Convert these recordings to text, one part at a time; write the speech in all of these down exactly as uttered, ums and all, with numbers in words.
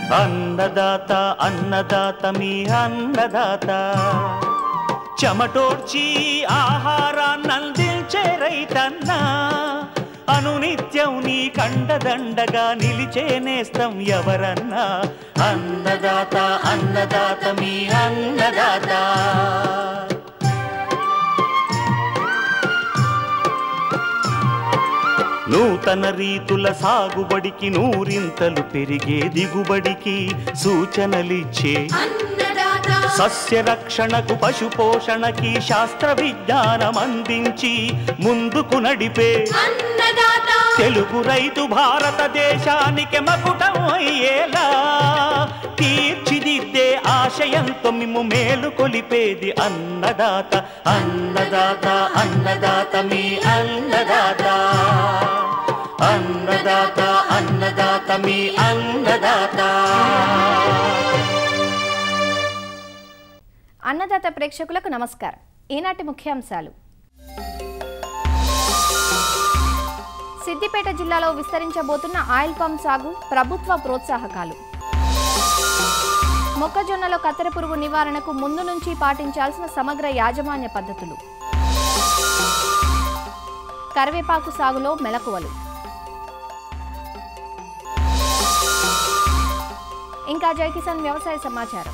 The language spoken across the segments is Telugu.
అన్నదాత అన్నదాత మీ అన్నదాత చెమటోడ్చి ఆహారాన్నందించే రైతన్నా అనునిత్యం నీ కండదండగా నిలిచే నేస్తం ఎవరన్నా అన్నదాత అన్నదాత మీ అన్నదాత నూతన రీతుల సాగుబడికి నూరింతలు పెరిగే దిగుబడికి సూచనలిచ్చే సస్య రక్షణకు పశు పోషణకి శాస్త్ర విజ్ఞానం అందించి ముందుకు నడిపే తెలుగు రైతు భారతదేశానికి మకుటం అయ్యేలా తీర్చిదిద్దే ఆశయంతో మిమ్ము మేలు కొలిపేది అన్నదాత అన్నదాత అన్నదాత మీ అన్నదాత అన్నదాత అన్నదాత మీ అన్నదాత. అన్నదాత ప్రేక్షకులకు నమస్కారం. ఈనాటి ముఖ్యాంశాలు. సిద్దిపేట జిల్లాలో విస్తరించబోతున్న ఆయిల్ పామ్ సాగు, ప్రభుత్వ ప్రోత్సాహకాలు. మొక్కజొన్నలో కత్తెర పురుగు నివారణకు ముందు నుంచి పాటించాల్సిన సమగ్ర యాజమాన్య పద్ధతులు. కరివేపాకు సాగులో మెలకువలు. ఇంకా జై కిసాన్ వ్యవసాయ సమాచారం.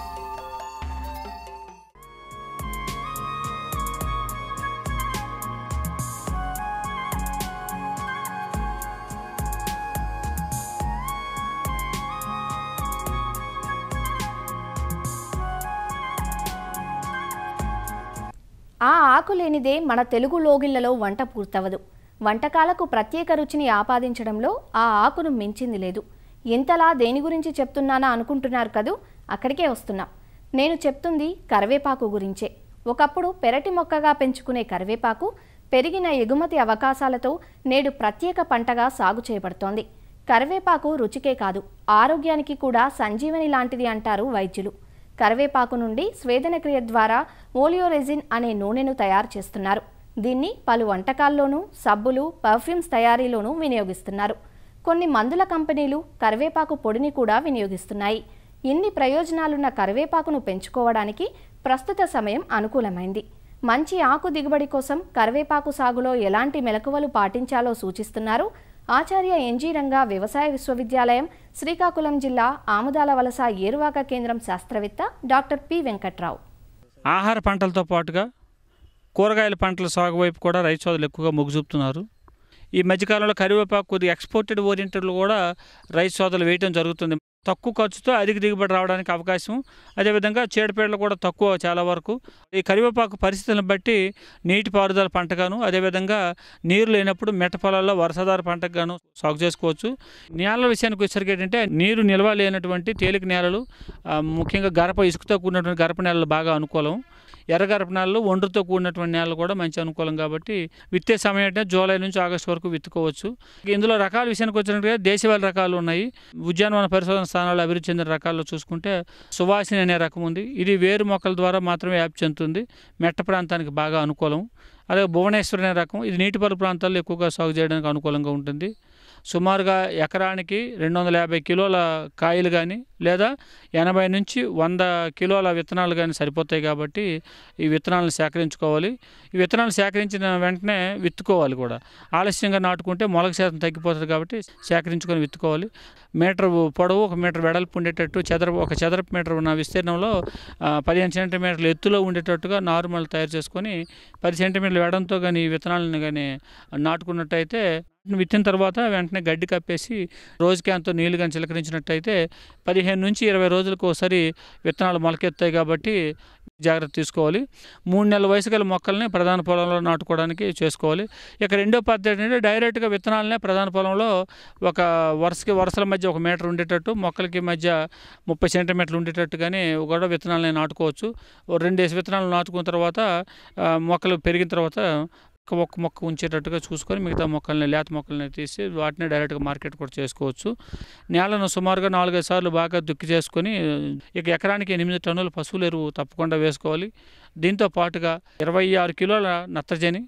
ఆ ఆకు లేనిదే మన తెలుగు లోగిళ్లలో వంట పూర్తవదు. వంటకాలకు ప్రత్యేక రుచిని ఆపాదించడంలో ఆ ఆకును మించింది లేదు. ఎంతలా దేని గురించి చెప్తున్నానా అనుకుంటున్నారు కదూ, అక్కడికే వస్తున్నాం. నేను చెప్తుంది కరివేపాకు గురించే. ఒకప్పుడు పెరటి మొక్కగా పెంచుకునే కరివేపాకు పెరిగిన ఎగుమతి అవకాశాలతో నేడు ప్రత్యేక పంటగా సాగు చేయబడుతోంది. కరివేపాకు రుచికే కాదు, ఆరోగ్యానికి కూడా సంజీవని లాంటిది అంటారు వైద్యులు. కరివేపాకు నుండి స్వేదన క్రియ ద్వారా ఓలియోరెజిన్ అనే నూనెను తయారు చేస్తున్నారు. దీన్ని పలు వంటకాల్లోనూ, సబ్బులు, పర్ఫ్యూమ్స్ తయారీలోనూ వినియోగిస్తున్నారు. కొన్ని మందుల కంపెనీలు కరివేపాకు పొడిని కూడా వినియోగిస్తున్నాయి. ఇన్ని ప్రయోజనాలున్న కరివేపాకును పెంచుకోవడానికి ప్రస్తుత సమయం అనుకూలమైంది. మంచి ఆకు దిగుబడి కోసం కరివేపాకు సాగులో ఎలాంటి మెలకువలు పాటించాలో సూచిస్తున్నారు ఆచార్య ఎన్జీ రంగా వ్యవసాయ విశ్వవిద్యాలయం, శ్రీకాకుళం జిల్లా ఆముదాల వలస ఏరువాక కేంద్రం శాస్త్రవేత్త డాక్టర్ పి వెంకట్రావు. ఆహార పంటలతో పాటుగా కూరగాయల పంటల సాగు వైపు కూడా రైతు సోదరులు ఎక్కువగా మొగ్గు చూపుతున్నారు. ఈ మధ్యకాలంలో కరివేపాకు కొద్దిగా ఎక్స్పోర్టెడ్ ఓరియంటెడ్లు కూడా రైతు సోదరులు వేయడం జరుగుతుంది. తక్కువ ఖర్చుతో అధిక దిగుబడి రావడానికి అవకాశం. అదేవిధంగా చీడపీడలు కూడా తక్కువ చాలా వరకు. ఈ కరివేపాకు పరిస్థితులను బట్టి నీటిపారుదల పంటగాను, అదేవిధంగా నీరు లేనప్పుడు మెట్ట పొలాల్లో వర్షాధార పంటగాను సాగు చేసుకోవచ్చు. నేలల విషయానికి వచ్చేసరికి ఏంటంటే నీరు నిల్వ లేనటువంటి తేలిక నేలలు, ముఖ్యంగా గరప ఇసుకతో కూడినటువంటి గరప నేలలు బాగా అనుకూలం. ఎర్రగరప నేలలు, ఒండ్రుతో కూడినటువంటి నేలలు కూడా మంచి అనుకూలం. కాబట్టి విత్తే సమయం అంటే జూలై నుంచి ఆగస్టు వరకు విత్తుకోవచ్చు. ఇందులో రకాల విషయానికి వచ్చినట్టుగా దేశవాళీ రకాలు ఉన్నాయి. ఉద్యానవన పరిశోధన స్థానాల్లో అభివృద్ధి చెందిన రకాల్లో చూసుకుంటే సువాసిని అనే రకం ఉంది. ఇది వేరు మొక్కల ద్వారా మాత్రమే వ్యాప్తి చెందుతుంది, మెట్ట ప్రాంతానికి బాగా అనుకూలం. అలాగే భువనేశ్వరి అనే రకం, ఇది నీటిపారు ప్రాంతాల్లో ఎక్కువగా సాగు చేయడానికి అనుకూలంగా ఉంటుంది. సుమారుగా ఎకరానికి రెండు వందల యాభై కిలోల కాయలు కానీ లేదా ఎనభై నుంచి వంద కిలోల విత్తనాలు కానీ సరిపోతాయి. కాబట్టి ఈ విత్తనాలను సేకరించుకోవాలి. ఈ విత్తనాలు సేకరించిన వెంటనే విత్తుకోవాలి కూడా. ఆలస్యంగా నాటుకుంటే మొలక శాతం తగ్గిపోతుంది. కాబట్టి సేకరించుకొని విత్తుకోవాలి. మీటర్ పొడవు, ఒక మీటర్ వెడల్పు ఉండేటట్టు, చదరపు ఒక చదరపు మీటర్ ఉన్న విస్తీర్ణంలో పదిహేను సెంటీమీటర్ల ఎత్తులో ఉండేటట్టుగా నార్మల్ తయారు చేసుకొని పది సెంటీమీటర్ల వెడంతో కానీ విత్తనాలను కానీ నాటుకున్నట్టయితే విత్తిన తర్వాత వెంటనే గడ్డి కప్పేసి రోజుకి అంత నీళ్లు కానీ చిలకరించినట్టయితే పదిహేను నుంచి ఇరవై రోజులకు ఒకసారి విత్తనాలు మొలకెత్తాయి. కాబట్టి జాగ్రత్త తీసుకోవాలి. మూడు నెలల వయసు గల మొక్కల్ని ప్రధాన పొలంలో నాటుకోవడానికి చేసుకోవాలి. ఇక రెండో పద్ధతి ఏంటంటే డైరెక్ట్గా విత్తనాలనే ప్రధాన పొలంలో ఒక వరుసకి వరుసల మధ్య ఒక మీటర్ ఉండేటట్టు, మొక్కలకి మధ్య ముప్పై సెంటీమీటర్లు ఉండేటట్టుగానే కూడా విత్తనాలని నాటుకోవచ్చు. రెండేసి విత్తనాలు నాటుకున్న తర్వాత మొక్కలు పెరిగిన తర్వాత ఒక్క మొక్క ఉంచేటట్టుగా చూసుకొని మిగతా మొక్కల్ని, లేత మొక్కల్ని తీసి వాటిని డైరెక్ట్గా మార్కెట్ కూడా చేసుకోవచ్చు. నేలను సుమారుగా నాలుగైదు సార్లు బాగా దుక్కి చేసుకొని ఇక ఎకరానికి ఎనిమిది టన్నుల పశువుల ఎరువు తప్పకుండా వేసుకోవాలి. దీంతో పాటుగా ఇరవై ఆరు కిలోల నత్రజని,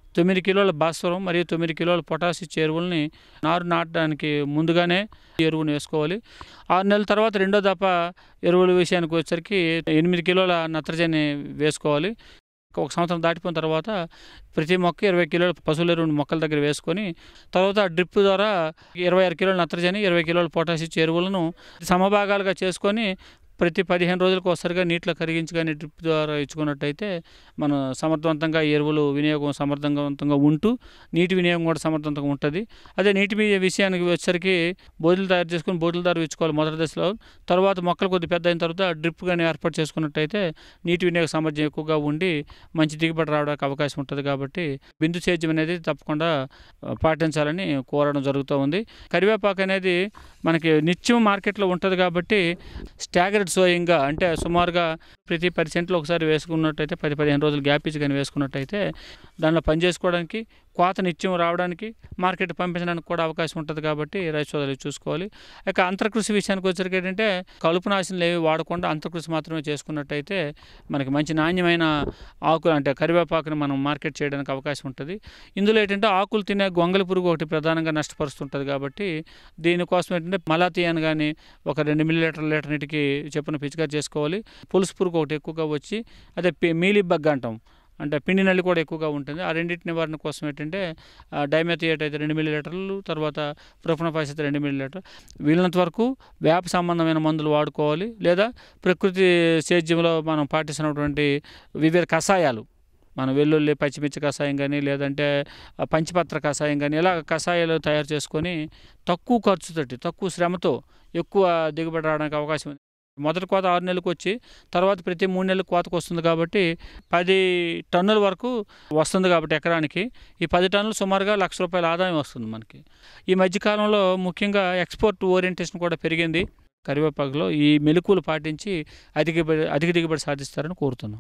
తొమ్మిది కిలోల భాస్వరం మరియు తొమ్మిది కిలోల పొటాషి ఎరువుల్ని నారు నాటడానికి ముందుగానే ఎరువును వేసుకోవాలి. ఆరు నెలల తర్వాత రెండో దఫ ఎరువుల విషయానికి వచ్చేసరికి ఎనిమిది కిలోల నత్రజని వేసుకోవాలి. ఒక సంవత్సరం దాటిపోయిన తర్వాత ప్రతి మొక్క ఇరవై కిలోల పశువుల ఎరువును మొక్కల దగ్గర వేసుకొని తర్వాత డ్రిప్ ద్వారా ఇరవై ఆరు కిలోల నత్రజని ఇరవై కిలోల పొటాషి ఎరువులను సమభాగాలుగా చేసుకొని ప్రతి పదిహేను రోజులకు ఒకసారిగా నీటిలో కరిగించి కానీ డ్రిప్ ద్వారా ఇచ్చుకున్నట్టయితే మనం సమర్థవంతంగా ఎరువులు వినియోగం సమర్థవంతంగా ఉంటూ నీటి వినియోగం కూడా సమర్థవంతంగా ఉంటుంది. అదే నీటి విషయానికి వచ్చేసరికి బోధులు తయారు చేసుకుని బోధుల ద్వారా ఇచ్చుకోవాలి మొదటి దశలో. తర్వాత మొక్కలు కొద్ది పెద్ద అయిన తర్వాత డ్రిప్ కానీ ఏర్పాటు చేసుకున్నట్టయితే నీటి వినియోగ సామర్థ్యం ఎక్కువగా ఉండి మంచి దిగుబడి రావడానికి అవకాశం ఉంటుంది. కాబట్టి బిందు సేద్యం అనేది తప్పకుండా పాటించాలని కోరడం జరుగుతూ ఉంది. కరివేపాకు అనేది మనకి నిత్యం మార్కెట్లో ఉంటుంది కాబట్టి స్టాగర్డ్ సోయింగ్గా అంటే సుమారుగా ప్రతి పది సెంట్లు ఒకసారి వేసుకున్నట్టయితే పది పదిహేను రోజులు గ్యాప్ ఇచ్చి కానీ వేసుకున్నట్టయితే దానిలో పని చేసుకోవడానికి కోత నిత్యం రావడానికి మార్కెట్ పంపించడానికి కూడా అవకాశం ఉంటుంది. కాబట్టి రైతు సోదరులు చూసుకోవాలి. ఇక అంతర్కృషి విషయానికి వచ్చరికి ఏంటంటే కలుపు నాశనలు ఏవి వాడకుండా అంతర్కృషి మాత్రమే చేసుకున్నట్టయితే మనకి మంచి నాణ్యమైన ఆకులు అంటే కరివేపాకుని మనం మార్కెట్ చేయడానికి అవకాశం ఉంటుంది. ఇందులో ఏంటంటే ఆకులు తినే గొంగలి పురుగు ఒకటి ప్రధానంగా నష్టపరుస్తుంటుంది. కాబట్టి దీనికోసం ఏంటంటే మలాతియాన్ కానీ ఒక రెండు మిల్లీ లీటర్ లీటర్ నీటికి చెప్పున పిచికారి చేసుకోవాలి. పులుసు పురుగు ఒకటి ఎక్కువగా వచ్చి అదే మీలిబగ్ అంటాం అంటే పిండి నల్లి కూడా ఎక్కువగా ఉంటుంది. ఆ రెండింటి నివారణ కోసం ఏంటంటే డైమెథియేట్ అయితే రెండు మిల్లీ లీటర్లు తర్వాత ప్రొఫెనోఫాస్ అయితే రెండు మిల్లీ లీటర్ వీళ్ళంత వరకు వేప సంబంధమైన మందులు వాడుకోవాలి. లేదా ప్రకృతి సేద్యంలో మనం పాటిస్తున్నటువంటి వివిధ కషాయాలు మనం వెల్లుల్లి పచ్చిమిర్చి కషాయం కానీ లేదంటే పంచపత్ర కషాయం కానీ ఇలా కషాయాలు తయారు చేసుకొని తక్కువ ఖర్చుతోటి తక్కువ శ్రమతో ఎక్కువ దిగుబడి రావడానికి అవకాశం ఉంది. మొదటి కోత ఆరు నెలలకు వచ్చి తర్వాత ప్రతి మూడు నెలలకు కోతకు వస్తుంది. కాబట్టి పది టన్నుల వరకు వస్తుంది. కాబట్టి ఎకరానికి ఈ పది టన్నులు సుమారుగా లక్ష రూపాయల ఆదాయం వస్తుంది మనకి. ఈ మధ్యకాలంలో ముఖ్యంగా ఎక్స్పోర్ట్ ఓరియంటేషన్ కూడా పెరిగింది. కరివేపాకులో ఈ మెలకువలు పాటించి అధిక అధిక దిగుబడి సాధిస్తారని కోరుతున్నాం.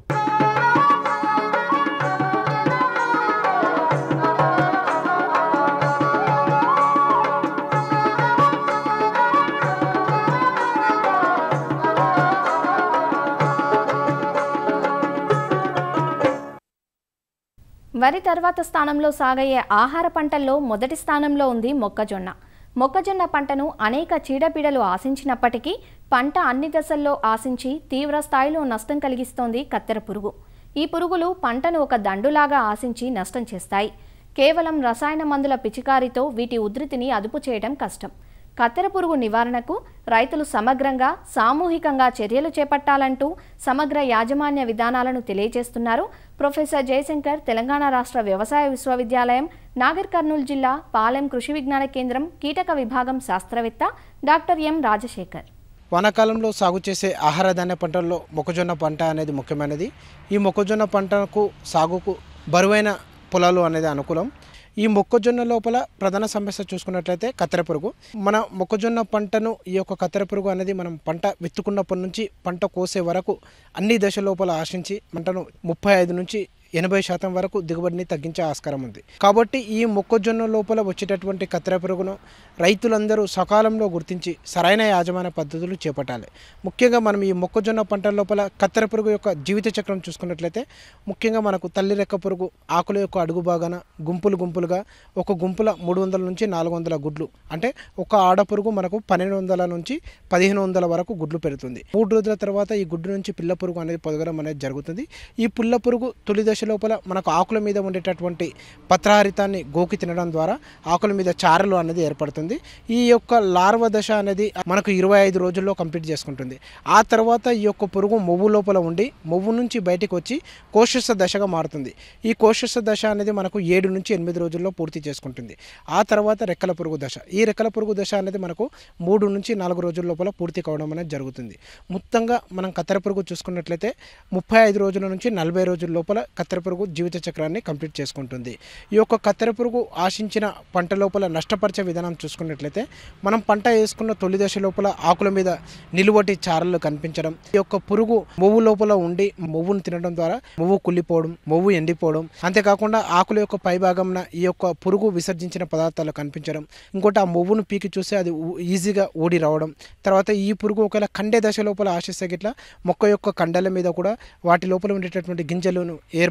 వరి తర్వాత స్థానంలో సాగయ్యే ఆహార పంటల్లో మొదటి స్థానంలో ఉంది మొక్కజొన్న. మొక్కజొన్న పంటను అనేక చీడపీడలు ఆశించినప్పటికీ పంట అన్ని దశల్లో ఆశించి తీవ్ర స్థాయిలో నష్టం కలిగిస్తోంది కత్తెర పురుగు. ఈ పురుగులు పంటను ఒక దండులాగా ఆశించి నష్టం చేస్తాయి. కేవలం రసాయన మందుల పిచికారీతో వీటి ఉధృతిని అదుపు చేయడం కష్టం. కత్తెర పురుగు నివారణకు రైతులు సమగ్రంగా సామూహికంగా చర్యలు చేపట్టాలంటూ సమగ్ర యాజమాన్య విధానాలను తెలియజేస్తున్నారు ప్రొఫెసర్ జయశంకర్, తెలంగాణ రాష్ట్ర వ్యవసాయ విశ్వవిద్యాలయం, నాగర్ కర్నూలు జిల్లా పాలెం కృషి విజ్ఞాన కేంద్రం కీటక విభాగం శాస్త్రవేత్త డాక్టర్ ఎం రాజశేఖర్. వానాకాలంలో సాగు చేసే ఆహార ధాన్య పంటల్లో మొక్కజొన్న పంట అనేది ముఖ్యమైనది. ఈ మొక్కజొన్న పంటకు సాగుకు బరువైన పొలాలు అనేది అనుకూలం. ఈ మొక్కజొన్న లోపల ప్రధాన సమస్య చూసుకున్నట్లయితే కత్తెర పురుగు. మన మొక్కజొన్న పంటను ఈ యొక్క కత్తెర పురుగు అనేది మనం పంట విత్తుకున్నప్పటి నుంచి పంట కోసే వరకు అన్ని దశ లోపల ఆశించి పంటను ముప్పై ఐదు నుంచి ఎనభై శాతం వరకు దిగుబడిని తగ్గించే ఆస్కారం ఉంది. కాబట్టి ఈ మొక్కజొన్న లోపల వచ్చేటటువంటి కత్తెర పురుగును రైతులందరూ సకాలంలో గుర్తించి సరైన యాజమాన్య పద్ధతులు చేపట్టాలి. ముఖ్యంగా మనం ఈ మొక్కజొన్న పంట లోపల కత్తెర పురుగు యొక్క జీవిత చక్రం చూసుకున్నట్లయితే ముఖ్యంగా మనకు తల్లి రెక్క పురుగు ఆకుల యొక్క అడుగు భాగాన గుంపులు గుంపులుగా ఒక గుంపుల మూడు వందల నుంచి నాలుగు వందల గుడ్లు అంటే ఒక ఆడ పురుగు మనకు పన్నెండు వందల నుంచి పదిహేను వందల వరకు గుడ్లు పెడుతుంది. మూడు రోజుల తర్వాత ఈ గుడ్డు నుంచి పిల్ల పురుగు అనేది పొదగడం అనేది జరుగుతుంది. ఈ పుల్ల పురుగు తొలి దశ లోపల మనకు ఆకుల మీద ఉండేటటువంటి పత్రహరితాన్ని గోకి తినడం ద్వారా ఆకుల మీద చారలు అనేది ఏర్పడుతుంది. ఈ యొక్క లార్వ దశ అనేది మనకు ఇరవై ఐదు రోజుల్లో కంప్లీట్ చేసుకుంటుంది. ఆ తర్వాత ఈ యొక్క పురుగు మొవ్వు లోపల ఉండి మొవ్వు నుంచి బయటకు వచ్చి కోశస్థ దశగా మారుతుంది. ఈ కోశస్థ దశ అనేది మనకు ఏడు నుంచి ఎనిమిది రోజుల్లో పూర్తి చేసుకుంటుంది. ఆ తర్వాత రెక్కల పురుగు దశ. ఈ రెక్కల పురుగు దశ అనేది మనకు మూడు నుంచి నాలుగు రోజుల లోపల పూర్తి కావడం అనేది జరుగుతుంది. మొత్తంగా మనం కత్తెర పురుగు చూసుకున్నట్లయితే ముప్పై ఐదు రోజుల నుంచి నలభై రోజుల లోపల కత్తెర పురుగు జీవిత చక్రాన్ని కంప్లీట్ చేసుకుంటుంది. ఈ యొక్క కత్తెర పురుగు ఆశించిన పంట లోపల నష్టపరిచే విధానం చూసుకున్నట్లయితే మనం పంట వేసుకున్న తొలి దశ లోపల ఆకుల మీద నిలువటి చారలు కనిపించడం, ఈ యొక్క పురుగు మొవ్వు లోపల ఉండి మొవ్వును తినడం ద్వారా మొవ్వు కుళ్ళిపోవడం, మొవ్వు ఎండిపోవడం, అంతేకాకుండా ఆకుల యొక్క పై భాగంన ఈ యొక్క పురుగు విసర్జించిన పదార్థాలు కనిపించడం, ఇంకోటి ఆ మొవ్వును పీకి చూస్తే అది ఈజీగా ఊడి రావడం, తర్వాత ఈ పురుగు ఒకవేళ కండే దశ లోపల ఆశిస్తే గిట్లా మొక్క యొక్క కండల మీద కూడా వాటి లోపల ఉండేటటువంటి గింజలను ఏర్పడి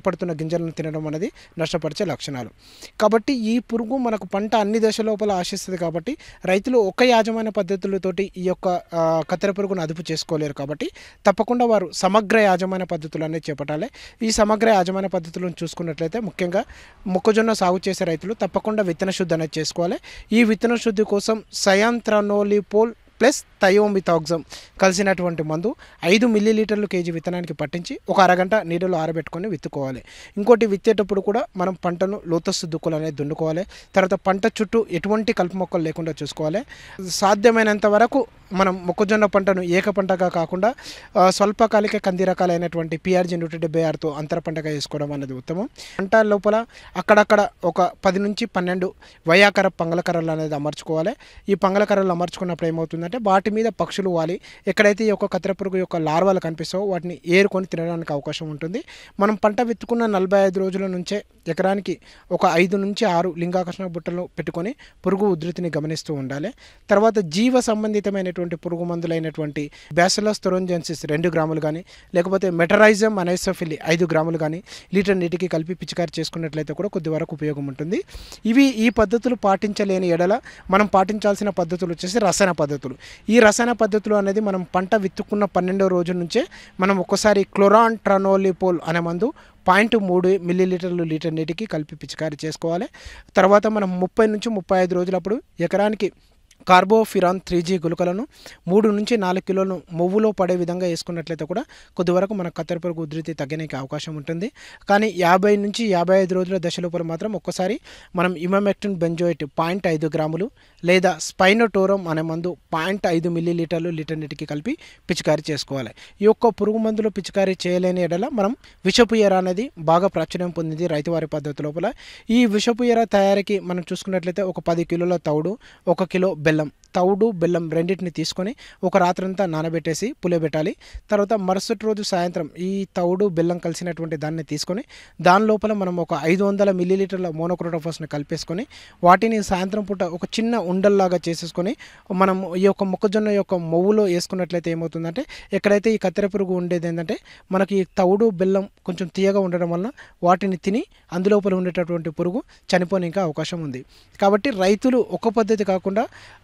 పడుతున్న గింజలను తినడం అనేది నష్టపరిచే లక్షణాలు. కాబట్టి ఈ పురుగు మనకు పంట అన్ని దశ లోపల ఆశిస్తుంది. కాబట్టి రైతులు ఒక యాజమాన్య పద్ధతులతోటి ఈ యొక్క కత్తెర పురుగును అదుపు చేసుకోలేరు. కాబట్టి తప్పకుండా వారు సమగ్ర యాజమాన్య పద్ధతులు అనేది చేపట్టాలి. ఈ సమగ్ర యాజమాన్య పద్ధతులను చూసుకున్నట్లయితే ముఖ్యంగా మొక్కజొన్న సాగు చేసే రైతులు తప్పకుండా విత్తన శుద్ధి అనేది చేసుకోవాలి. ఈ విత్తన శుద్ధి కోసం సయాంత్రనోలిపోల్ ప్లస్ థయోమిథాక్సమ్ కలిసినటువంటి మందు ఐదు మిల్లీ లీటర్లు కేజీ విత్తనానికి పట్టించి ఒక అరగంట నీడలో ఆరబెట్టుకొని విత్తుకోవాలి. ఇంకోటి విత్తేటప్పుడు కూడా మనం పంటను లోతస్తు దుక్కులు అనేది దున్నుకోవాలి. తర్వాత పంట చుట్టూ ఎటువంటి కలుపు మొక్కలు లేకుండా చూసుకోవాలి. సాధ్యమైనంత వరకు మనం మొక్కజొన్న పంటను ఏక పంటగా కాకుండా స్వల్పకాలిక కంది రకాలైనటువంటి పిఆర్జీ నూట డెబ్బై ఆరుతో అంతర పంటగా వేసుకోవడం అనేది ఉత్తమం. పంట లోపల అక్కడక్కడ ఒక పది నుంచి పన్నెండు వయాకర పంగలకర్రలు అనేది అమర్చుకోవాలి. ఈ పంగలకర్రలు అమర్చుకున్నప్పుడు ఏమవుతుందంటే వాటి మీద పక్షులు వాలి ఎక్కడైతే ఈ యొక్క కత్తెర పురుగు యొక్క లార్వాలు కనిపిస్తావో వాటిని ఏరుకొని తినడానికి అవకాశం ఉంటుంది. మనం పంట విత్తుకున్న నలభై ఐదు రోజుల నుంచే ఎకరానికి ఒక ఐదు నుంచి ఆరు లింగాకర్షణ బుట్టలు పెట్టుకొని పురుగు ఉధృతిని గమనిస్తూ ఉండాలి. తర్వాత జీవ సంబంధితమైనటువంటి పురుగు మందులైనటువంటి బ్యాసిలస్ థొరోంజెన్సిస్ రెండు గ్రాములు కానీ లేకపోతే మెటరైజమ్ అనైసోఫిలి ఐదు గ్రాములు కానీ లీటర్ నీటికి కలిపి పిచికారి చేసుకున్నట్లయితే కూడా కొద్ది వరకు ఉపయోగం ఉంటుంది. ఇవి ఈ పద్ధతులు పాటించలేని ఎడల మనం పాటించాల్సిన పద్ధతులు వచ్చేసి రసాయన పద్ధతులు. ఈ రసాయన పద్ధతులు అనేది మనం పంట విత్తుకున్న పన్నెండో రోజు నుంచే మనం ఒక్కసారి క్లోరాంట్రనోలిపోల్ అనే మందు పాయింట్ మూడు మిల్లీ లీటర్లు లీటర్ నీటికి కలిపి పిచికారీ చేసుకోవాలి. తర్వాత మనం ముప్పై నుంచి ముప్పై ఐదు రోజులప్పుడు ఎకరానికి కార్బోఫిరాన్ త్రీ జీ గుళికలను మూడు నుంచి నాలుగు కిలోలను మొవ్వులో పడే విధంగా వేసుకున్నట్లయితే కూడా కొద్ది వరకు మన కత్తెర పురుగు ఉధృతి తగ్గడానికి అవకాశం ఉంటుంది. కానీ యాభై నుంచి యాభై ఐదు రోజుల దశలోపల మాత్రం ఒక్కసారి మనం ఇమామెక్టిన్ బెంజోయిట్ పాయింట్ ఐదు గ్రాములు లేదా స్పైనోటోరమ్ అనే మందు పాయింట్ ఐదు మిల్లీ లీటర్లు లీటర్ నీటికి కలిపి పిచికారీ చేసుకోవాలి. ఈ యొక్క పురుగు మందులు పిచికారీ చేయలేని ఎడల మనం విషపు ఎర అనేది బాగా ప్రాచుర్యం పొందింది రైతువారి పద్ధతి లోపల. ఈ విషపు ఎర తయారీకి మనం చూసుకున్నట్లయితే ఒక పది కిలోల తౌడు, ఒక కిలో బెల్లం, తౌడు బెల్లం రెండింటిని తీసుకొని ఒక రాత్రంతా నానబెట్టేసి పులియబెట్టాలి. తర్వాత మరుసటి రోజు సాయంత్రం ఈ తౌడు బెల్లం కలిసినటువంటి దాన్ని తీసుకొని దాని లోపల మనం ఒక ఐదు వందల మిల్లీలీటర్ల మోనోక్రోటోఫాస్ని కలిపేసుకొని వాటిని సాయంత్రం పూట ఒక చిన్న ఉండల్లాగా చేసేసుకొని మనం ఈ యొక్క మొక్కజొన్న యొక్క మొవ్వులో వేసుకున్నట్లయితే ఏమవుతుందంటే ఎక్కడైతే ఈ కత్తెర పురుగు ఉండేది ఏంటంటే మనకి ఈ తౌడు బెల్లం కొంచెం తీయగా ఉండడం వలన వాటిని తిని అందులోపల ఉండేటటువంటి పురుగు చనిపోనిక అవకాశం ఉంది. కాబట్టి రైతులు ఒక పద్ధతి కాకుండా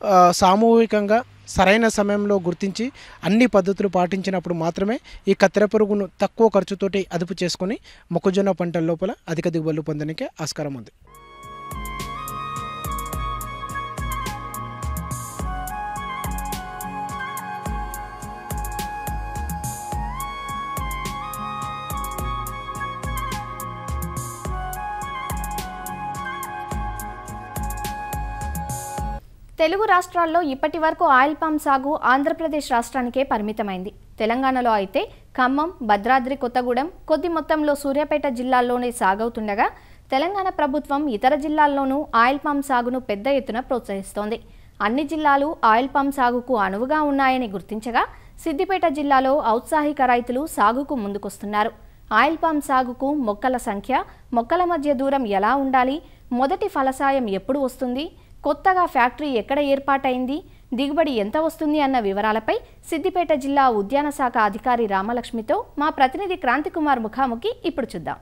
సామూహికంగా సరైన సమయంలో గుర్తించి అన్ని పద్ధతులు పాటించినప్పుడు మాత్రమే ఈ కత్తెర పురుగును తక్కువ ఖర్చుతోటి అదుపు చేసుకొని మొక్కజొన్న పంటల లోపల అధిక దిగుబడులు పొందడానికి ఆస్కారం ఉంది. తెలుగు రాష్ట్రాల్లో ఇప్పటి వరకు ఆయిల్ పామ్ సాగు ఆంధ్రప్రదేశ్ రాష్ట్రానికే పరిమితమైంది. తెలంగాణలో అయితే ఖమ్మం, భద్రాద్రి కొత్తగూడెం, కొద్ది మొత్తంలో సూర్యాపేట జిల్లాల్లోనే సాగవుతుండగా తెలంగాణ ప్రభుత్వం ఇతర జిల్లాల్లోనూ ఆయిల్ పామ్ సాగును పెద్ద ఎత్తున ప్రోత్సహిస్తోంది. అన్ని జిల్లాలు ఆయిల్ పామ్ సాగుకు అనువుగా ఉన్నాయని గుర్తించగా సిద్దిపేట జిల్లాలో ఔత్సాహిక రైతులు సాగుకు ముందుకొస్తున్నారు. ఆయిల్ పామ్ సాగుకు మొక్కల సంఖ్య, మొక్కల మధ్య దూరం ఎలా ఉండాలి, మొదటి ఫలసాయం ఎప్పుడు వస్తుంది, కొత్తగా ఫ్యాక్టరీ ఎక్కడ ఏర్పాటైంది, దిగుబడి ఎంత వస్తుంది అన్న వివరాలపై సిద్దిపేట జిల్లా ఉద్యాన శాఖ అధికారి రామలక్ష్మితో మా ప్రతినిధి క్రాంతికుమార్ ముఖాముఖి ఇప్పుడు చూద్దాం.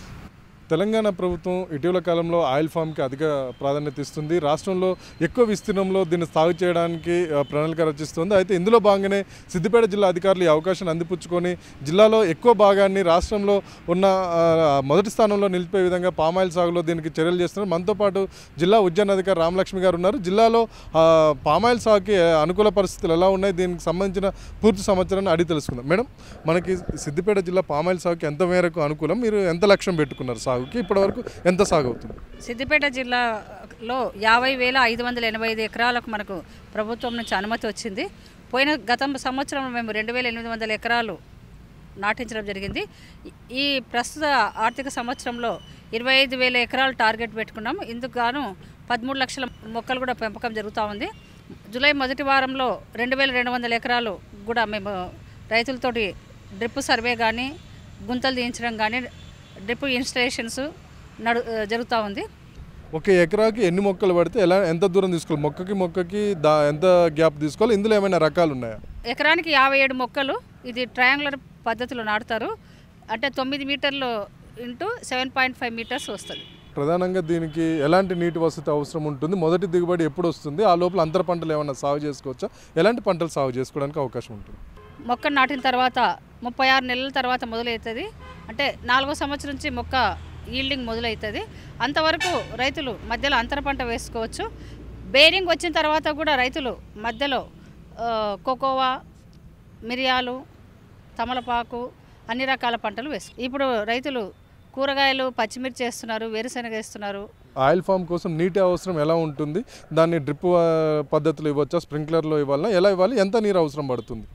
తెలంగాణ ప్రభుత్వం ఇటీవల కాలంలో ఆయిల్ ఫామ్కి అధిక ప్రాధాన్యత ఇస్తుంది. రాష్ట్రంలో ఎక్కువ విస్తీర్ణంలో దీన్ని సాగు చేయడానికి ప్రణాళిక రచిస్తుంది. అయితే ఇందులో భాగంగానే సిద్దిపేట జిల్లా అధికారులు ఈ అవకాశాన్ని అందిపుచ్చుకొని జిల్లాలో ఎక్కువ భాగాన్ని రాష్ట్రంలో ఉన్న మొదటి స్థానంలో నిలిపే విధంగా పామాయిల్ సాగులో దీనికి చర్యలు చేస్తున్నారు. మనతో పాటు జిల్లా ఉద్యాన అధికారి రామలక్ష్మి గారు ఉన్నారు. జిల్లాలో పామాయిల్ సాగుకి అనుకూల పరిస్థితులు ఎలా ఉన్నాయి, దీనికి సంబంధించిన పూర్తి సమాచారాన్ని అడిగి తెలుసుకుందాం. మేడం, మనకి సిద్దిపేట జిల్లా పామాయిల్ సాగుకి ఎంత మేరకు అనుకూలం, మీరు ఎంత లక్ష్యం పెట్టుకున్నారు సాగు ఇప్పటి వరకు ఎంత సాగు అవుతుంది? సిద్దిపేట జిల్లాలో యాభై వేల ఐదు వందల ఎనభై ఐదు ఎకరాలకు మనకు ప్రభుత్వం నుంచి అనుమతి వచ్చింది. పోయిన గత సంవత్సరం మేము రెండు వేల ఎనిమిది వందల ఎకరాలు నాటించడం జరిగింది. ఈ ప్రస్తుత ఆర్థిక సంవత్సరంలో ఇరవై ఐదు వేల ఎకరాలు టార్గెట్ పెట్టుకున్నాం. ఇందుకు గాను పదమూడు లక్షల మొక్కలు కూడా పెంపకం జరుగుతూ ఉంది. జూలై మొదటి వారంలో రెండు వేల రెండు వందల ఎకరాలు కూడా మేము రైతులతోటి డ్రిప్ సర్వే కానీ గుంతలు తీయించడం కానీ డ్రిప్ ఇన్స్టలేషన్స్ నడు జరుగుతూ ఉంది. ఒక ఎకరాకి ఎన్ని మొక్కలు పడితే ఎలా ఎంత దూరం తీసుకోవాలి, మొక్కకి మొక్కకి దా ఎంత గ్యాప్ తీసుకోవాలి, ఇందులో ఏమైనా రకాలు ఉన్నాయా? ఎకరానికి యాభై ఏడు మొక్కలు ఇది ట్రయాంగులర్ పద్ధతిలో నాటుతారు. అంటే తొమ్మిది మీటర్లు into seven point five meters వస్తుంది. ప్రధానంగా దీనికి ఎలాంటి నీటి వసతి అవసరం ఉంటుంది, మొదటి దిగుబడి ఎప్పుడు వస్తుంది, ఆ లోపల అంతర పంటలు ఏమైనా సాగు చేసుకోవచ్చా, ఎలాంటి పంటలు సాగు చేసుకోవడానికి అవకాశం ఉంటుంది? మొక్క నాటిన తర్వాత ముప్పై ఆరు నెలల తర్వాత మొదలవుతుంది. అంటే నాలుగో సంవత్సరం నుంచి మొక్క ఈల్డింగ్ మొదలవుతుంది. అంతవరకు రైతులు మధ్యలో అంతర పంట వేసుకోవచ్చు. బేరింగ్ వచ్చిన తర్వాత కూడా రైతులు మధ్యలో కోకోవా, మిరియాలు, తమలపాకు అన్ని రకాల పంటలు వేసుకో. ఇప్పుడు రైతులు కూరగాయలు, పచ్చిమిర్చి వేస్తున్నారు, వేరుశనగ వేస్తున్నారు. ఆయిల్ ఫామ్ కోసం నీటి అవసరం ఎలా ఉంటుంది, దాన్ని డ్రిప్ పద్ధతిలో ఇవ్వచ్చా, స్ప్రింక్లర్లో ఇవ్వాలా, ఎలా ఇవ్వాలి, ఎంత నీరు అవసరం పడుతుంది?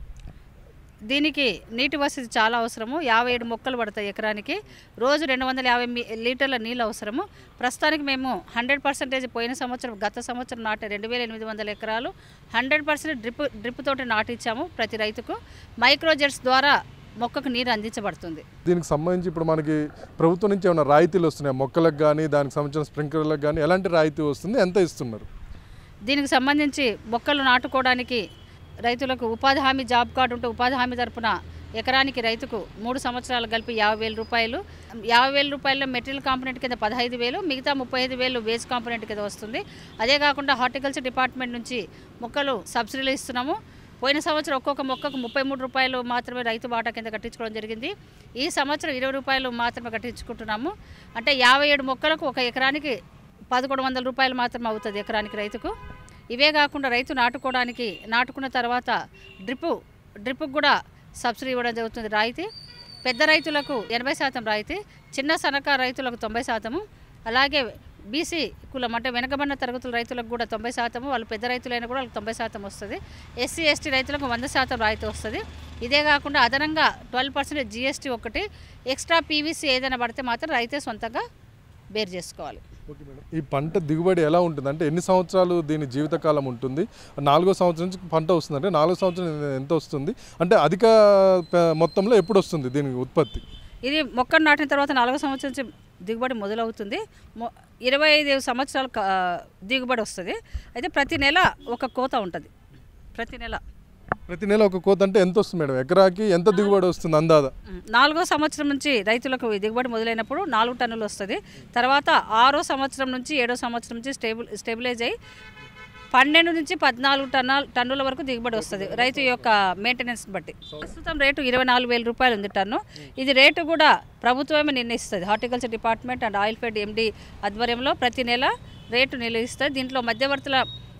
దీనికి నీటి వసతి చాలా అవసరము. యాభై ఏడు మొక్కలు పడతాయి ఎకరానికి. రోజు రెండు వందల యాభై లీటర్ల నీళ్ళు అవసరము. ప్రస్తుతానికి మేము హండ్రెడ్ పర్సెంటేజ్ పోయిన సంవత్సరం గత సంవత్సరం నాటే రెండు వేల ఎనిమిది వందల ఎకరాలు హండ్రెడ్ పర్సెంట్ డ్రిప్ డ్రిప్ తోటి నాటించాము. ప్రతి రైతుకు మైక్రోజెట్స్ ద్వారా మొక్కకు నీరు అందించబడుతుంది. దీనికి సంబంధించి ఇప్పుడు మనకి ప్రభుత్వం నుంచి ఏమైనా రాయితీలు వస్తున్నాయి మొక్కలకు కానీ, దానికి సంబంధించిన స్ప్రింక్లర్లకు కానీ ఎలాంటి రాయితీ వస్తుంది, ఎంత ఇస్తున్నారు? దీనికి సంబంధించి మొక్కలు నాటుకోవడానికి రైతులకు ఉపాధి హామీ జాబ్ కార్డు ఉంటే ఉపాధి హామీ తరపున ఎకరానికి రైతుకు మూడు సంవత్సరాలు కలిపి యాభై వేల రూపాయలు యాభై వేల రూపాయల మెటీరియల్ కాంపోనెంట్ కింద పదహైదు వేలు మిగతా ముప్పై ఐదు వేలు వేజ్ కాంపోనెంట్ కింద వస్తుంది. అదే కాకుండా హార్టికల్చర్ డిపార్ట్మెంట్ నుంచి మొక్కలు సబ్సిడీలు ఇస్తున్నాము. పోయిన సంవత్సరం ఒక్కొక్క మొక్కకు ముప్పై మూడు రూపాయలు మాత్రమే రైతు బాటా కింద కట్టించుకోవడం జరిగింది. ఈ సంవత్సరం ఇరవై రూపాయలు మాత్రమే కట్టించుకుంటున్నాము. అంటే యాభై ఏడు మొక్కలకు ఒక ఎకరానికి పదకొండు వందల రూపాయలు మాత్రమే అవుతుంది ఎకరానికి రైతుకు. ఇవే కాకుండా రైతు నాటుకోవడానికి నాటుకున్న తర్వాత డ్రిప్పు డ్రిప్పుకు కూడా సబ్సిడీ ఇవ్వడం జరుగుతుంది రాయితీ. పెద్ద రైతులకు ఎనభై శాతం రాయితీ, చిన్న సన్నకారు రైతులకు తొంభై శాతము, అలాగే బీసీ కులం అంటే వెనకబడిన తరగతుల రైతులకు కూడా తొంభై శాతము, వాళ్ళు పెద్ద రైతులైనా కూడా వాళ్ళకి తొంభై శాతం వస్తుంది. ఎస్సీ ఎస్టీ రైతులకు వంద శాతం రాయితీ వస్తుంది. ఇదే కాకుండా అదనంగా ట్వెల్వ్ పర్సెంట్ జిఎస్టీ ఒకటి, ఎక్స్ట్రా పీవీసీ ఏదైనా పడితే మాత్రం రైతే సొంతంగా బేర్ చేసుకోవాలి. ఈ పంట దిగుబడి ఎలా ఉంటుంది, అంటే ఎన్ని సంవత్సరాలు దీని జీవితకాలం ఉంటుంది? నాలుగో సంవత్సరం నుంచి పంట వస్తుంది, అంటే నాలుగో సంవత్సరం ఎంత వస్తుంది, అంటే అధిక మొత్తంలో ఎప్పుడు వస్తుంది దీనికి ఉత్పత్తి? ఇది మొక్కను నాటిన తర్వాత నాలుగో సంవత్సరం నుంచి దిగుబడి మొదలవుతుంది. ఇరవై ఐదు సంవత్సరాలు దిగుబడి వస్తుంది. అయితే ప్రతి నెల ఒక కోత ఉంటుంది. ప్రతి నెల ప్రతి నెల ఒక కోత అంటే ఎంత వస్తుంది మేడం? ఎకరాకి ఎంత దిగుబడి వస్తుంది అందాదా? నాలుగో సంవత్సరం నుంచి రైతులకు దిగుబడి మొదలైనప్పుడు నాలుగు టన్నులు వస్తుంది. తర్వాత ఆరో సంవత్సరం నుంచి ఏడో సంవత్సరం నుంచి స్టేబుల్ స్టెబిలైజ్ అయ్యి పన్నెండు నుంచి పద్నాలుగు టన్న టన్నుల వరకు దిగుబడి వస్తుంది రైతు యొక్క మెయింటెనెన్స్ బట్టి. ప్రస్తుతం రేటు ఇరవై నాలుగు వేల రూపాయలు ఉంది టన్ను. ఇది రేటు కూడా ప్రభుత్వమే నిర్ణయిస్తుంది. Horticulture department and oil fed MD ఆధ్వర్యంలో ప్రతి నెల రేటు నిర్ణయిస్తుంది. దీంట్లో మధ్యవర్తుల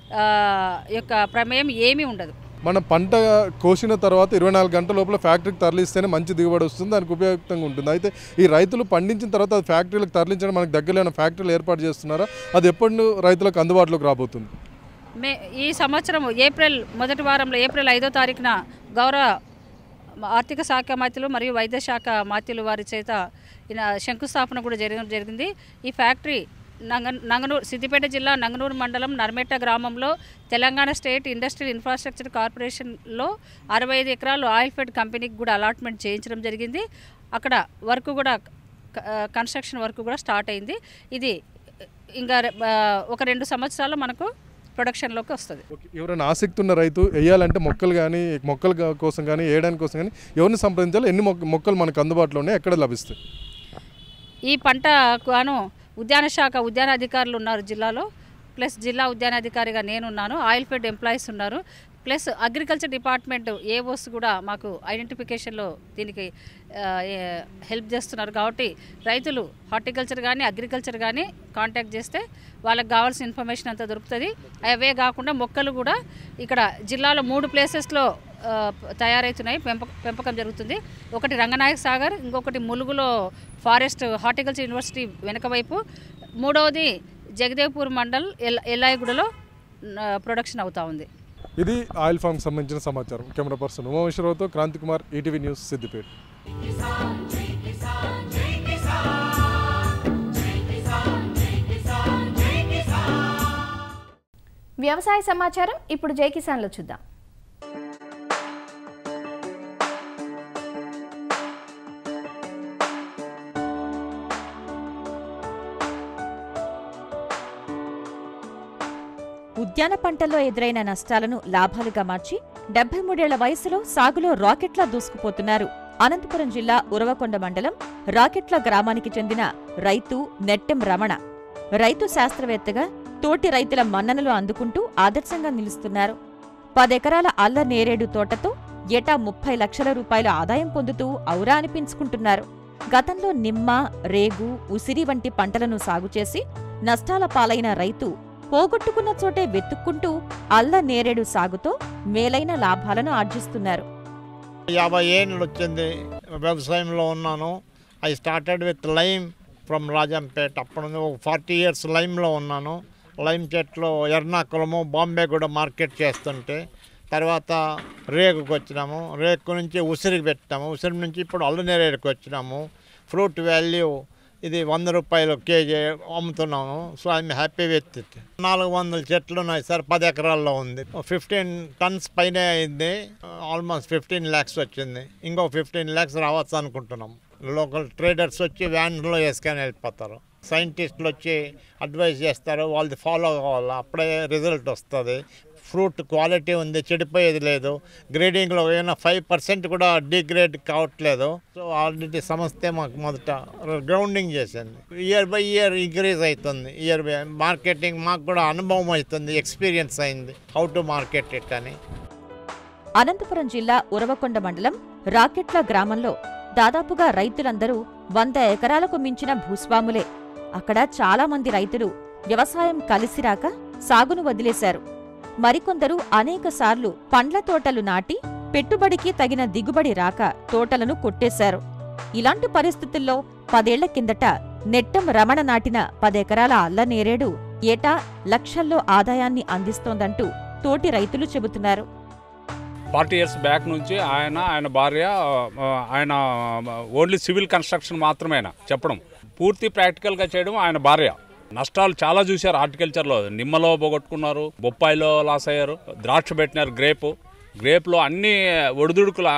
యొక్క ప్రమేయం ఏమీ ఉండదు. మన పంట కోసిన తర్వాత ఇరవై నాలుగు గంటల లోపల ఫ్యాక్టరీకి తరలిస్తేనే మంచి దిగుబడి వస్తుంది, దానికి ఉపయోగంగా ఉంటుంది. అయితే ఈ రైతులు పండించిన తర్వాత అది ఫ్యాక్టరీలకు తరలించడం మనకు దగ్గరలో ఫ్యాక్టరీలు ఏర్పాటు చేస్తున్నారా? అది ఎప్పుడు రైతులకు అందుబాటులోకి రాబోతుంది? మే ఈ సంవత్సరం ఏప్రిల్ మొదటి వారంలో ఏప్రిల్ ఐదో తారీఖున గౌరవ ఆర్థిక శాఖ మాత్యులు మరియు వైద్య శాఖ మాత్యులు వారి చేత శంకుస్థాపన కూడా జరిగి జరిగింది ఈ ఫ్యాక్టరీ నంగ నంగనూరు సిద్దిపేట జిల్లా నంగనూరు మండలం నర్మెట్ట గ్రామంలో తెలంగాణ స్టేట్ ఇండస్ట్రియల్ ఇన్ఫ్రాస్ట్రక్చర్ కార్పొరేషన్లో అరవై ఐదు ఎకరాలు ఆయిల్ ఫెడ్ కంపెనీకి కూడా అలాట్మెంట్ చేయించడం జరిగింది. అక్కడ వర్క్ కూడా కన్స్ట్రక్షన్ వర్క్ కూడా స్టార్ట్ అయింది. ఇది ఇంకా ఒక రెండు సంవత్సరాల్లో మనకు ప్రొడక్షన్లోకి వస్తుంది. ఎవరైనా ఆసక్తి ఉన్న రైతు వేయాలంటే మొక్కలు కానీ మొక్కల కోసం కానీ వేయడానికి కోసం కానీ ఎవరిని సంప్రదించాలి? ఎన్ని మొక్కలు మనకు అందుబాటులో ఉన్నాయి, ఎక్కడ లభిస్తాయి? ఈ పంటకు గాను ఉద్యాన శాఖ ఉద్యాన అధికారులు ఉన్నారు జిల్లాలో, ప్లస్ జిల్లా ఉద్యాన అధికారిగా నేనున్నాను, ఆయిల్ ఫెడ్ ఎంప్లాయీస్ ఉన్నారు, ప్లస్ అగ్రికల్చర్ డిపార్ట్మెంట్ ఏఓస్ కూడా మాకు ఐడెంటిఫికేషన్లో దీనికి హెల్ప్ చేస్తున్నారు. కాబట్టి రైతులు హార్టికల్చర్ కానీ అగ్రికల్చర్ కానీ కాంటాక్ట్ చేస్తే వాళ్ళకి కావాల్సిన ఇన్ఫర్మేషన్ అంతా దొరుకుతుంది. అవే కాకుండా మొక్కలు కూడా ఇక్కడ జిల్లాలో మూడు ప్లేసెస్లో తయారవుతున్నాయి, పెంప పెంపకం జరుగుతుంది. ఒకటి రంగనాయక సాగర్, ఇంకొకటి ములుగులో ఫారెస్ట్ హార్టికల్చర్ యూనివర్సిటీ వెనక వైపు, మూడవది జగదేవ్పూర్ మండల్ ఎల్ ఎల్లాయిగూడలో ప్రొడక్షన్ అవుతూ ఉంది. ఇది ఆయిల్ ఫామ్ సంబంధించిన సమాచారం. కెమెరా పర్సన్ ఉమామేశ్వరరావుతో క్రాంతి కుమార్, ఈటీవీ న్యూస్, సిద్దిపేట. వ్యవసాయ సమాచారం ఇప్పుడు జై కిసాన్లో చూద్దాం. ఉద్యాన పంటల్లో ఎదురైన నష్టాలను లాభాలుగా మార్చి డెబ్బై మూడేళ్ల వయసులో సాగులో రాకెట్లా దూసుకుపోతున్నారు అనంతపురం జిల్లా ఉరవకొండ మండలం రాకెట్ల గ్రామానికి చెందిన రైతు నెట్టెం రమణ రైతు శాస్త్రవేత్తగా తోటి రైతుల మన్ననలు అందుకుంటూ ఆదర్శంగా నిలుస్తున్నారు. పదెకరాల అల్ల నేరేడు తోటతో ఏటా ముప్పై లక్షల రూపాయల ఆదాయం పొందుతూ ఔరా అనిపించుకుంటున్నారు. గతంలో నిమ్మ, రేగు, ఉసిరి వంటి పంటలను సాగుచేసి నష్టాల పాలైన రైతు పోగొట్టుకున్న చోటే వెతుక్కుంటూ అల్ల నేరేడు సాగుతో మేలైన లాభాలను ఆర్జిస్తున్నారు. యాభై ఏళ్ళు వచ్చింది వ్యవసాయంలో ఉన్నాను. I started with lime from Rajampet. అప్పుడు ఫార్టీ ఇయర్స్ లైమ్లో ఉన్నాను. లైమ్ చెట్లు ఎర్నాకుళము, బాంబే కూడా మార్కెట్ చేస్తుంటే తర్వాత రేగుకు వచ్చినాము. రేగు నుంచి ఉసిరికి పెట్టాము. ఉసిరి నుంచి ఇప్పుడు అల్లనేరేడుకు వచ్చినాము. ఫ్రూట్ వాల్యూ ఇది వంద రూపాయలు కేజీ అమ్ముతున్నాము. So I'm happy with it. నాలుగు వందల చెట్లు ఉన్నాయి సార్, పది ఎకరాల్లో ఉంది. ఫిఫ్టీన్ టన్స్ పైన అయింది. ఆల్మోస్ట్ ఫిఫ్టీన్ ల్యాక్స్ వచ్చింది. ఇంకో ఫిఫ్టీన్ ల్యాక్స్ రావచ్చు అనుకుంటున్నాం. లోకల్ ట్రేడర్స్ వచ్చి వ్యాన్లో వేసుకొని వెళ్ళిపోతారు. సైంటిస్టులు వచ్చి అడ్వైజ్ చేస్తారు, వాళ్ళది ఫాలో కావాలి, అప్పుడే రిజల్ట్ వస్తుంది. ఫ్రూట్ క్వాలిటీ ఉంది, చెడిపోయేది లేదు. గ్రేడింగ్లో ఏమైనా ఫైవ్ పర్సెంట్ కూడా డిగ్రేడ్ కావట్లేదు. సో ఆల్రెడీ సంస్థే మాకు మొదట గ్రౌండింగ్ చేసింది. ఇయర్ బై ఇయర్ ఇంక్రీజ్ అవుతుంది. ఇయర్ బై మార్కెటింగ్ మాకు కూడా అనుభవం అవుతుంది, ఎక్స్పీరియన్స్ అయింది హౌ టు మార్కెట్ ఇట్ అని. అనంతపురం జిల్లా ఉరవకొండ మండలం రాకెట్ల గ్రామంలో దాదాపుగా రైతులందరూ వంద ఎకరాలకు మించిన భూస్వాములే. అక్కడ చాలా మంది రైతులు వ్యవసాయం కలిసిరాక సాగును వదిలేశారు. మరికొందరు అనేక సార్లు పండ్ల తోటలు నాటి పెట్టుబడికి తగిన దిగుబడి రాక తోటలను కొట్టేశారు. ఇలాంటి పరిస్థితుల్లో పదేళ్ల కిందట నెట్టెం రమణ నాటిన పదెకరాల అల్ల నేరేడు ఏటా లక్షల్లో ఆదాయాన్ని అందిస్తోందంటూ తోటి రైతులు చెబుతున్నారు. ఫార్టీ ఇయర్స్ బ్యాక్ నుంచి ఆయన ఆయన భార్య ఆయన ఓన్లీ సివిల్ కన్స్ట్రక్షన్ మాత్రమేనా చెప్పడం, పూర్తి ప్రాక్టికల్గా చేయడం ఆయన భార్య. నష్టాలు చాలా చూశారు హార్టికల్చర్లో. నిమ్మలో పోగొట్టుకున్నారు, బొప్పాయిలో లాస్ అయ్యారు, ద్రాక్ష పెట్టినారు, గ్రేపు గ్రేప్లో అన్ని ఒడిదుడుకులు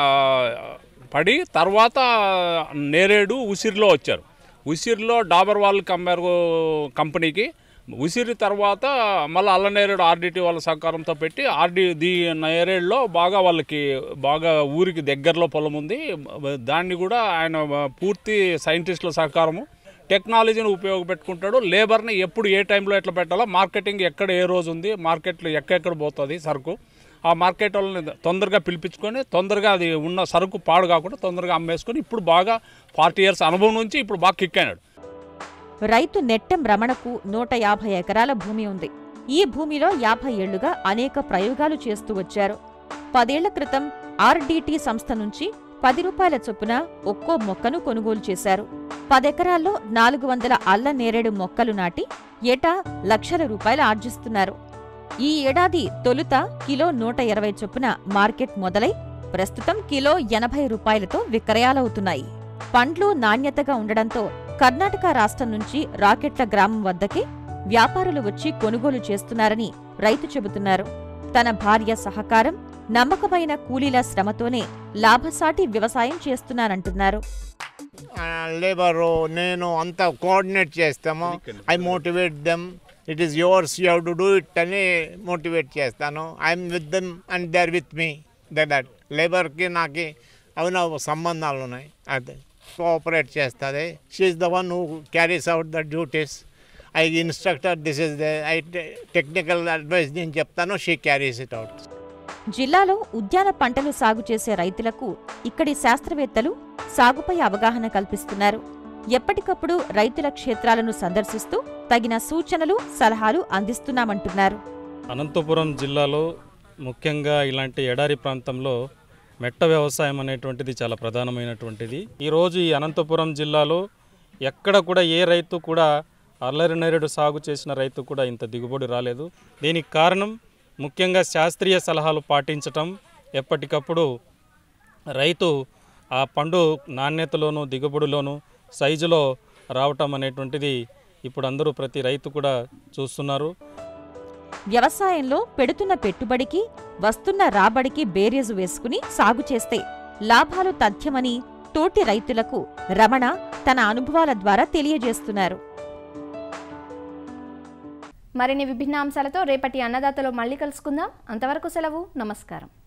పడి తర్వాత నేరేడు ఉసిరిలో వచ్చారు. ఉసిరిలో డాబర్ వాళ్ళు కంపేర్ కంపెనీకి ఉసిరి తర్వాత మళ్ళీ అల్ల నేరేడు ఆర్డిటీ వాళ్ళ సహకారంతో పెట్టి ఆర్డి దీ నేరేడులో బాగా వాళ్ళకి బాగా ఊరికి దగ్గరలో పొలం ఉంది. దాన్ని కూడా ఆయన పూర్తి సైంటిస్టుల సహకారము, టెక్నాలజీని ఉపయోగపెట్టుకుంటాడు. లేబర్ని ఎప్పుడు ఏ టైంలో ఎట్లా పెట్టాలో, మార్కెటింగ్ ఎక్కడ ఏ రోజు ఉంది, మార్కెట్లో ఎక్కడెక్కడ పోతుంది సరుకు, ఆ మార్కెట్ వాళ్ళని తొందరగా పిలిపించుకొని తొందరగా అది ఉన్న సరుకు పాడు కాకుండా తొందరగా అమ్మేసుకొని ఇప్పుడు బాగా ఫార్టీ ఇయర్స్ అనుభవం నుంచి ఇప్పుడు బాగా కిక్ అయినాడు. రైతు నెట్టెం రమణకు నూట యాభై ఎకరాల భూమి ఉంది. ఈ భూమిలో యాభై ఏళ్లుగా అనేక ప్రయోగాలు చేస్తూ వచ్చారు. పదేళ్ల క్రితం ఆర్డీటీ సంస్థ నుంచి పది రూపాయల చొప్పున ఒక్కో మొక్కను కొనుగోలు చేశారు. పదెకరాల్లో నాలుగు వందల అల్ల నేరేడు మొక్కలు నాటి ఏటా లక్షల రూపాయలు ఆర్జిస్తున్నారు. ఈ ఏడాది తొలుత కిలో నూట ఇరవై చొప్పున మార్కెట్ మొదలై ప్రస్తుతం కిలో ఎనభై రూపాయలతో విక్రయాలవుతున్నాయి. పండ్లు నాణ్యతగా ఉండడంతో కర్ణాటక రాష్ట్రం నుంచి రాకెట్ల గ్రామం వద్దకే వ్యాపారులు వచ్చి కొనుగోలు చేస్తున్నారని రైతు చెబుతున్నారు. తన భార్య సహకారం, నమ్మకమైన కూలీల శ్రమతోనే లాభసాటి వ్యవసాయం చేస్తున్నారంటున్నారు. లేబరు నేను అంతా కోఆర్డినేట్ చేస్తాము. I motivate them, it is yours, you have to do it అని మోటివేట్ చేస్తాను. I'm with them and they are with me. That లేబర్కి నాకు అవున సంబంధాలు ఉన్నాయి, అదే కోఆపరేట్ చేస్తుంది. She is the one who carries out the duties. I instructor, this is the I technical advice నేను చెప్తాను, షీ క్యారీస్ ఇట్ అవుట్. జిల్లాలో ఉద్యాన పంటలు సాగు చేసే రైతులకు ఇక్కడి శాస్త్రవేత్తలు సాగుపై అవగాహన కల్పిస్తున్నారు. ఎప్పటికప్పుడు రైతుల క్షేత్రాలను సందర్శిస్తూ తగిన సూచనలు, సలహాలు అందిస్తున్నామంటున్నారు. అనంతపురం జిల్లాలో ముఖ్యంగా ఇలాంటి ఎడారి ప్రాంతంలో మెట్ట వ్యవసాయం అనేటువంటిది చాలా ప్రధానమైనటువంటిది. ఈరోజు ఈ అనంతపురం జిల్లాలో ఎక్కడ కూడా ఏ రైతు కూడా అల్లరి నేరేడు సాగు చేసిన రైతు కూడా ఇంత దిగుబడి రాలేదు. దీనికి కారణం ముఖ్యంగా శాస్త్రీయ సలహాలు పాటించటం, ఎప్పటికప్పుడు రైతు ఆ పండు నాణ్యతలోనూ దిగుబడిలోనూ సైజులో రావటం అనేటువంటిది ఇప్పుడు అందరూ ప్రతి రైతు కూడా చూస్తున్నారు. వ్యవసాయంలో పెడుతున్న పెట్టుబడికి వస్తున్న రాబడికి బేరీజు వేసుకుని సాగు చేస్తే లాభాలు తథ్యమని తోటి రైతులకు రమణ తన అనుభవాల ద్వారా తెలియజేస్తున్నారు. మరిన్ని విభిన్న అంశాలతో రేపటి అన్నదాతలో మళ్ళీ కలుసుకుందాం. అంతవరకు సెలవు, నమస్కారం.